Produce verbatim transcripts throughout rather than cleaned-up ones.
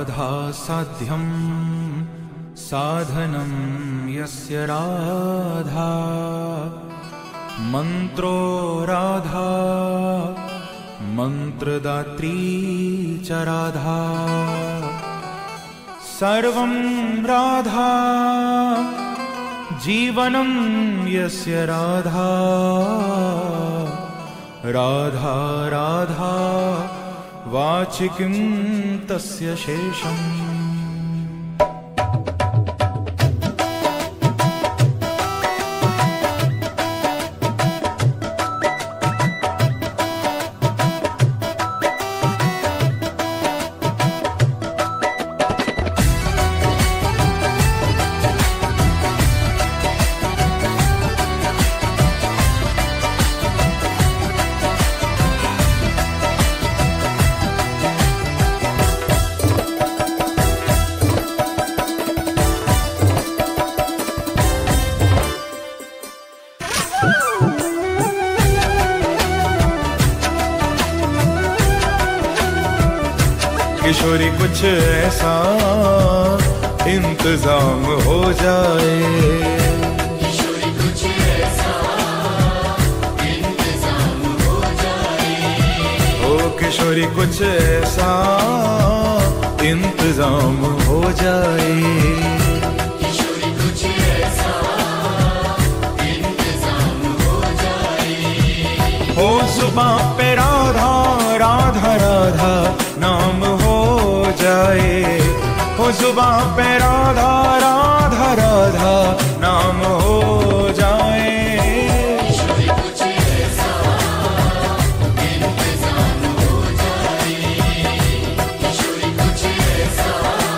राधा साध्यं साधनं यस्य राधा मंत्रो राधा मंत्रदात्री च राधा सर्वं राधा जीवनं यस्य राधा राधा राधा वाचिकिं तस्य शेषम्। किशोरी कुछ ऐसा इंतजाम हो जाए, किशोरी कुछ ऐसा इंतजाम हो जाए, ओ किशोरी कुछ ऐसा इंतजाम हो जाए, किशोरी कुछ ऐसा इंतजाम हो जाए। हो जुबां पे राधा राधा राधा नाम हो जाए, हो जुबां पे राधा राधा राधा नाम हो जाए, किशोरी कुछ ऐसा इंतजाम हो जाए, किशोरी कुछ ऐसा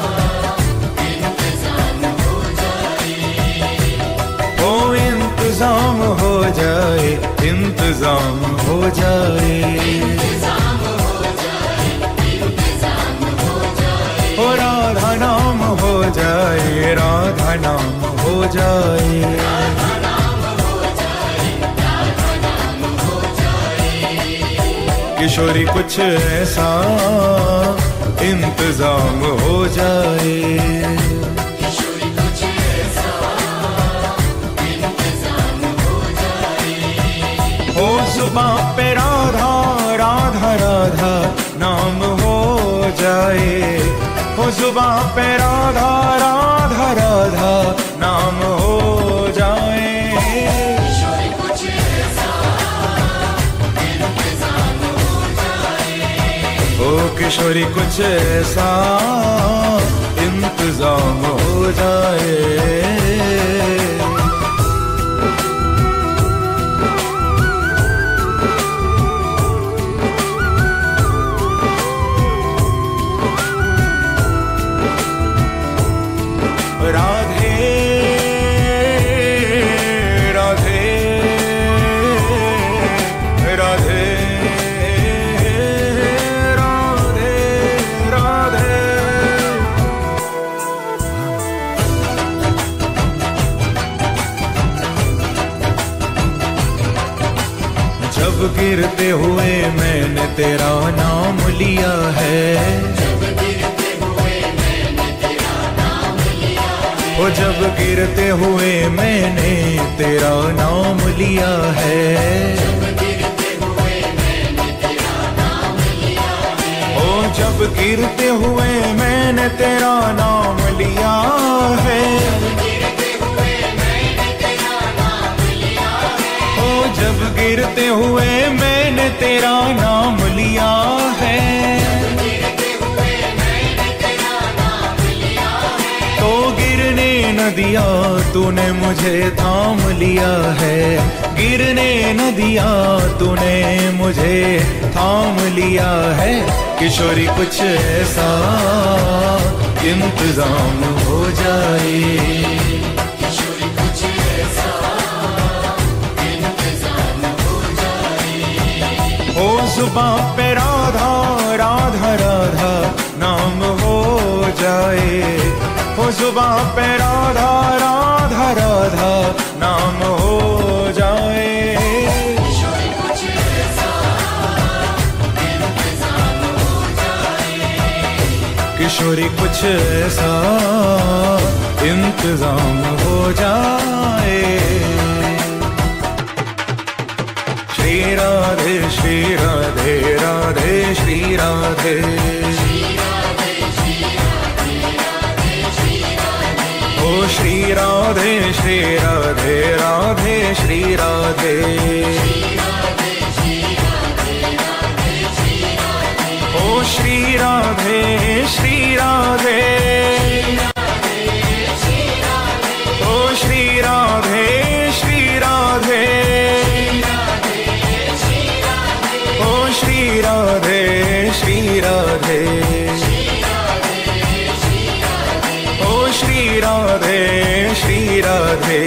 इंतजाम हो जाए, हो इंतजाम हो जाए, इंतजाम हो जाए, इंतजाम हो जाए, इंतजाम हो जाए, हो राधा नाम हो जाए, राधा नाम हो जाए, राधा नाम हो जाए, राधा नाम हो जाए। किशोरी कुछ ऐसा इंतजाम हो जाए, किशोरी कुछ ऐसा इंतजाम हो जाए, हो जुबां पे राधा राधा राधा नाम हो जाए, हो जुबां पे राधा राधा राधा नाम हो जाए, किशोरी कुछ ऐसा इंतजाम हो जाए, ओ किशोरी कुछ ऐसा इंतजाम हो जाए। राधे राधे राधे राधे राधे, जब गिरते हुए मैंने तेरा नाम लिया है, जब गिरते हुए मैंने तेरा नाम लिया है, ओ जब गिरते हुए मैंने तेरा नाम लिया है, जब गिरते हुए मैंने तेरा नाम लिया है, ओ जब गिरते हुए मैंने तेरा नाम लिया है, गिरते हुए मैंने तेरा नाम लिया है, ओ जब गिरते हुए मैंने तेरा नाम लिया है, गिरते हुए मैंने तेरा नाम लिया है, तो गिरने न दिया तूने मुझे थाम लिया है, गिरने न दिया तूने मुझे थाम लिया है, किशोरी कुछ ऐसा इंतजाम हो जाए, किशोरी कुछ ऐसा इंतजाम हो जाए, हो जुबां पे राधा राधा राधा नाम हो जाए, हो जुबां पे राधा राधा राधा नाम हो जाए, किशोरी कुछ ऐसा इंतजाम हो जाए, किशोरी किशोरी कुछ ऐसा इंतजाम हो जाए। श्री राधे श्री राधे राधे श्री राधे, ओ श्री राधे श्री राधे राधे श्री राधे, ओ श्री राधे श्री राधे, ओ श्री राधे श्री राधे, ओ श्री राधे श्री राधे, ओ श्री राधे श्री राधे,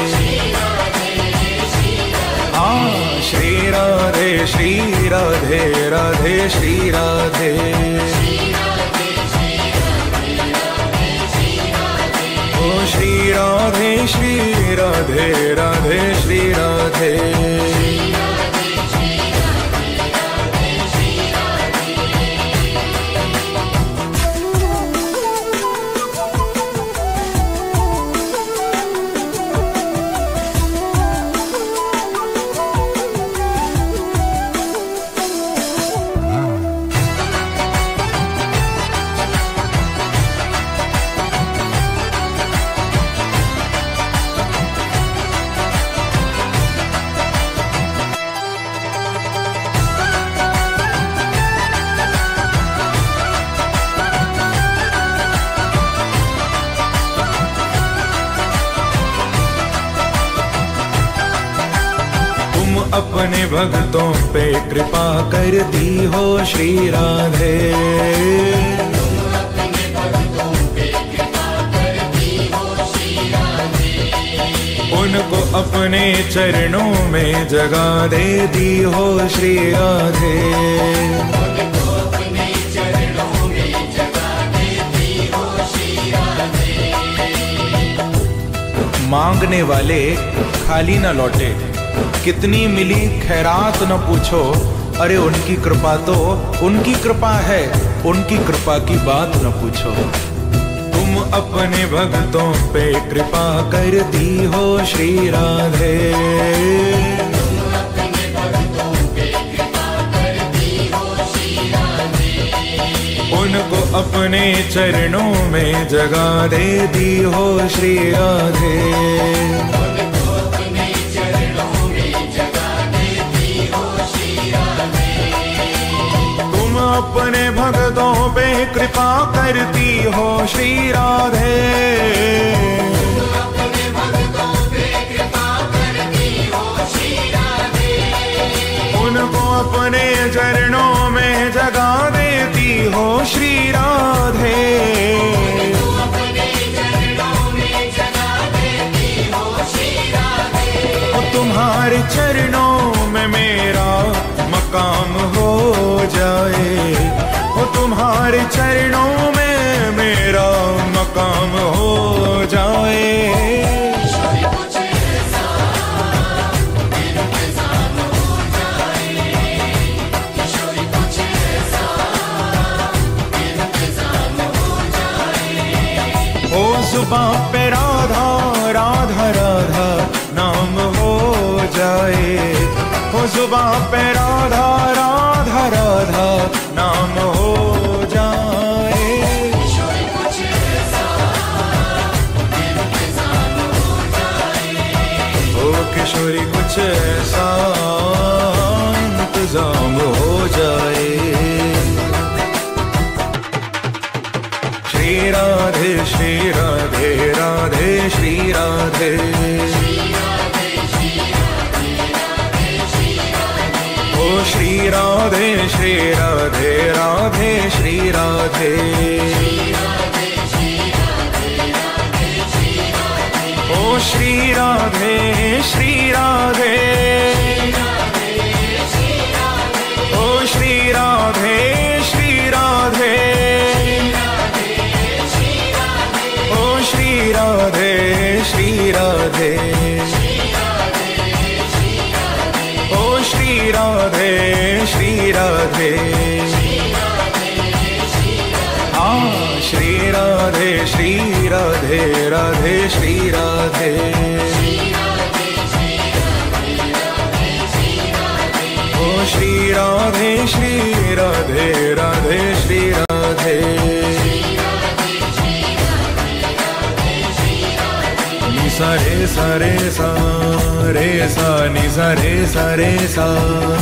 हाँ श्री राधे श्री राधे राधे श्री राधे, ओ श्री राधे श्री राधे राधे श्री राधे, अपने भक्तों पे कृपा कर दी हो श्री राधे, उनको अपने चरणों में जगा दे दी हो श्री राधे, मांगने वाले खाली न लौटे, कितनी मिली खैरात न पूछो, अरे उनकी कृपा तो उनकी कृपा है, उनकी कृपा की बात न पूछो। तुम अपने भक्तों पे कृपा कर दी हो श्री राधे, उनको अपने चरणों में जगा दे दी हो श्री राधे, अपने भक्तों पे कृपा करती हो श्री राधे, अपने भक्तों पे कृपा करती हो श्री राधे, उनको अपने चरणों में जगा देती हो श्री राधे, अपने चरणों में जगा देती हो श्री राधे, तुम्हारे चरणों में मेरा मकाम हो जाए, वो तुम्हारे चरणों में मेरा मकाम हो जाए। ओ जुबां पे राधा राधा राधा नाम हो जाए, ओ जुबां पे राधा राधा राधा नाम हो जाए। ओ किशोरी कुछ ऐसा इंतजाम हो जाए। श्री राधे श्री राधे राधे श्री राधे, ओ श्री राधे श्री राधे राधे श्री राधे, ओ श्री राधे श्री राधे, ओ श्री राधे श्री राधे, ओ श्री राधे श्री राधे, ओ श्री राधे श्री राधे, हाँ श्री राधे श्री राधे राधे श्री राधे ओ श्री राधे श्री राधे राधे श्री राधे नि सा रे सा रे सा रे सा नि सा रे सा रे सा